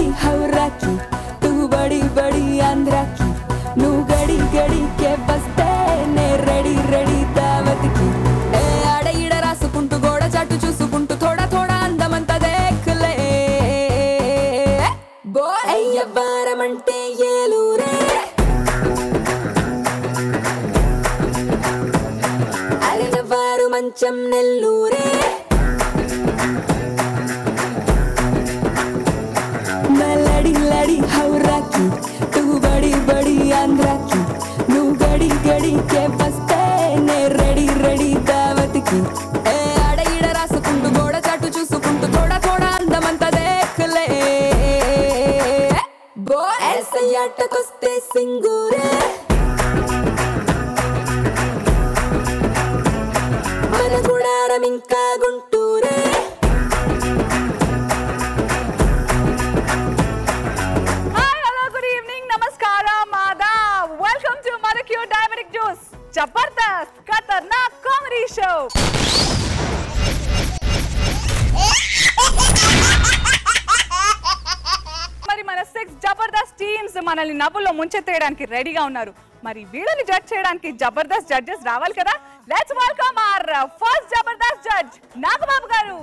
लड़ी हवरा की तू बड़ी बड़ी आंध्रा की नू गड़ी गड़ी के बस्ते ने రెడీ రెడీ దావత్ కి ఏ ఆడ ఈడ రాసుకుంటూ గోడ చాటు చూసుకుంటూ थोड़ा थोड़ा అందమంతా దేఖలే బోయ్ అయ్యవారమంటే ఏలూరే అరెనవారు మంచం నెల్లూరే लड़ी लड़ी हवरा की तू बड़ी बड़ी आंध्रा की नू गड़ी गड़ी के बस्ते ने రెడీ రెడీ దావత్ కి ఏ ఆడ ఈడ రాసుకుంటూ గోడ చాటు చూసుకుంటూ थोड़ा थोड़ा అందమంతా దేఖలే బోయ్ ऐसे ఆటకొస్తే సింగూరే మన గుడారం ఇంకా గుంటూరే जबरदस्त खतरनाक कॉमेडी शो మరి మన 6 జబర్దస్త్ టీమ్స్ మనల్ని నవ్వుల్లో ముంచెత్తేయడానికి రెడీగా ఉన్నారు. మరి వీళ్ళని జడ్జ్ చేయడానికి జబర్దస్త్ జడ్జెస్ రావాలి కదా. Let's welcome our first Jabardasth judge Nagababu garu.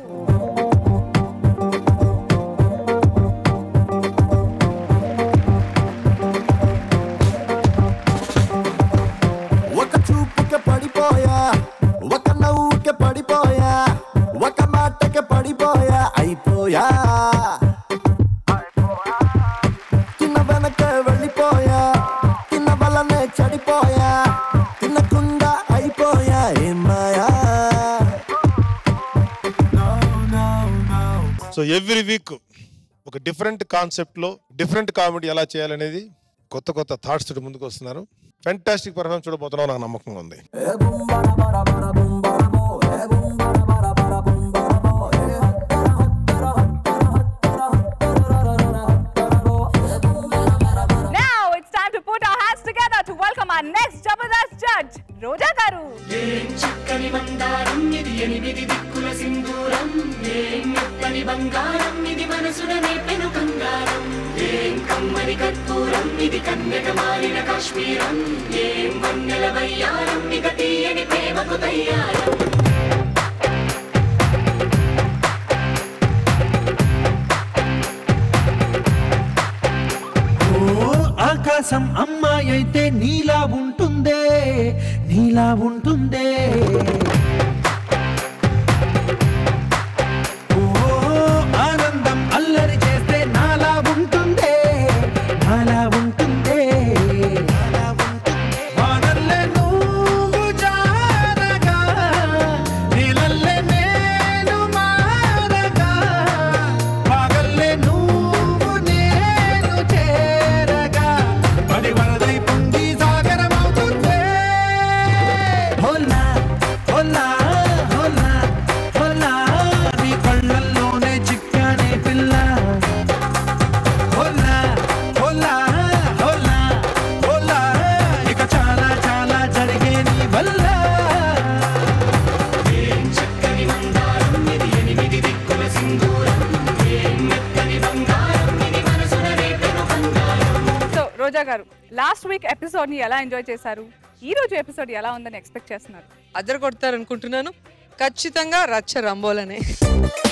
పడిపోయా ఒక నవ్వుకి పడిపోయా ఒక మాటకి పడిపోయా అయిపోయా తిన్న వెనక వెళ్ళిపోయా తిన్న వలనే చెడిపోయా తినకుండా అయిపోయా ఏమాయా. సో ఎవ్రీ వీక్ ఒక డిఫరెంట్ కాన్సెప్ట్లో డిఫరెంట్ కామెడీ ఎలా చేయాలనేది కొత్త కొత్త థాట్స్ తోటి ముందుకు వస్తున్నారు. ఫెంటాస్టిక్ పర్ఫార్మెన్స్ చూడబోతున్నాం, నాకు నమ్మకంగా ఉంది. Now it's time to put our hands together to welcome our next Jabardast judge, Roja garu. చక్కని మందారం ఇది ఎనిమిది దిక్కుల సింధూరం ఏం మెత్తని బంగారం ఇది మనసున నేపెను బంగారం ఏం కమ్మని కర్పూరం ఇది కన్యక మారిన కాశ్మీరం ఏం వన్నెల వయ్యారం ఇక తీయని ప్రేమకు తయ్యారం. ఆకాశం అమ్మాయి అయితే నీలా ఉంటుందే నీలా ఉంటుందే. ఆనందం అల్లరి చేస్తే నాలా ఉంటుందే నాలా ఉంటుందే. వానల్లే నువ్వు జారగా నీలల్లే నేను మారగా పగల్లే నువ్వు నేను చేరగా పడి వరదై పొంగి సాగరమవుతుందే. హోలా హోలా హోలా హోలా నీ కళ్ళల్లోనే చిక్కానే పిల్ల. హోలా హోలా హోలా హోలా ఇక చాలా చాలా జరిగే నీ వల్ల. ఏం చక్కని మందారం ఇది ఎనిమిది దిక్కుల సింధూరం ఏం మెత్తని బంగారం ఇది మనసున నేపెను బంగారం. సో రోజా గారు, లాస్ట్ వీక్ ఎపిసోడ్ ని ఎలా ఎంజాయ్ చేశారు? ఈ రోజు ఎపిసోడ్ ఎలా ఉందని ఎక్స్పెక్ట్ చేస్తున్నారు? అద్దరు కొడతారు అనుకుంటున్నాను. ఖచ్చితంగా రచ్చ రంబోలనే.